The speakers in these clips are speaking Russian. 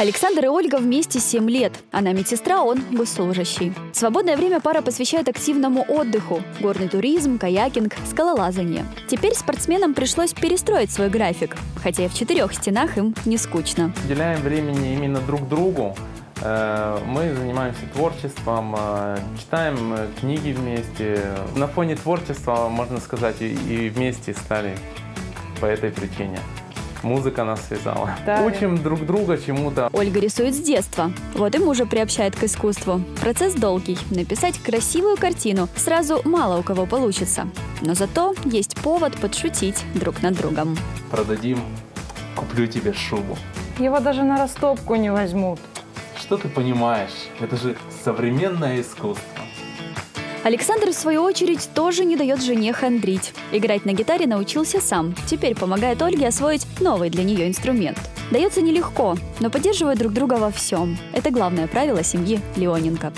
Александр и Ольга вместе 7 лет. Она медсестра, он госслужащий. Свободное время пара посвящает активному отдыху. Горный туризм, каякинг, скалолазание. Теперь спортсменам пришлось перестроить свой график. Хотя и в 4 стенах им не скучно. Уделяем времени именно друг другу. Мы занимаемся творчеством, читаем книги вместе. На фоне творчества, можно сказать, и вместе стали по этой причине. Музыка нас связала. Да. Учим друг друга чему-то. Ольга рисует с детства. Вот и мужа приобщает к искусству. Процесс долгий. Написать красивую картину сразу мало у кого получится. Но зато есть повод подшутить друг над другом. Продадим, куплю тебе шубу. Его даже на растопку не возьмут. Что ты понимаешь? Это же современное искусство. Александр, в свою очередь, тоже не дает жене хандрить. Играть на гитаре научился сам. Теперь помогает Ольге освоить новый для нее инструмент. Дается нелегко, но поддерживают друг друга во всем. Это главное правило семьи Леоненко.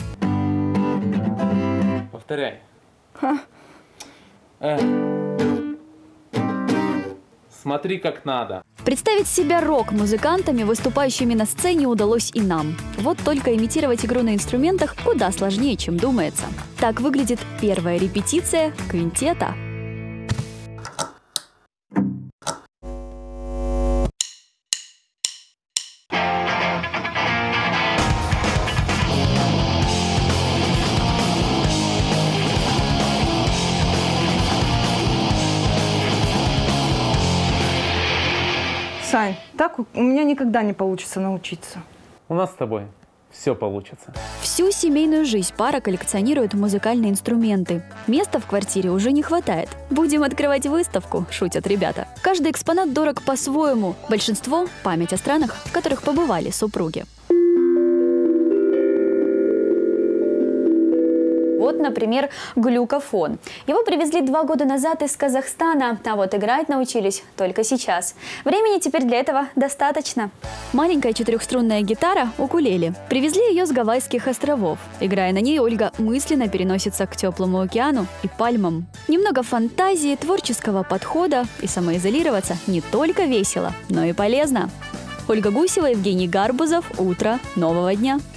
Повторяй. Смотри, как надо. Представить себя рок-музыкантами, выступающими на сцене, удалось и нам. Вот только имитировать игру на инструментах куда сложнее, чем думается. Так выглядит первая репетиция квинтета. Сань, так у меня никогда не получится научиться. У нас с тобой все получится. Всю семейную жизнь пара коллекционирует музыкальные инструменты. Места в квартире уже не хватает. Будем открывать выставку, шутят ребята. Каждый экспонат дорог по-своему. Большинство – память о странах, в которых побывали супруги. Вот, например, глюкофон. Его привезли 2 года назад из Казахстана, а вот играть научились только сейчас. Времени теперь для этого достаточно. Маленькая 4-струнная гитара – укулеле. Привезли ее с Гавайских островов. Играя на ней, Ольга мысленно переносится к теплому океану и пальмам. Немного фантазии, творческого подхода, и самоизолироваться не только весело, но и полезно. Ольга Гусева, Евгений Гарбузов. Утро нового дня.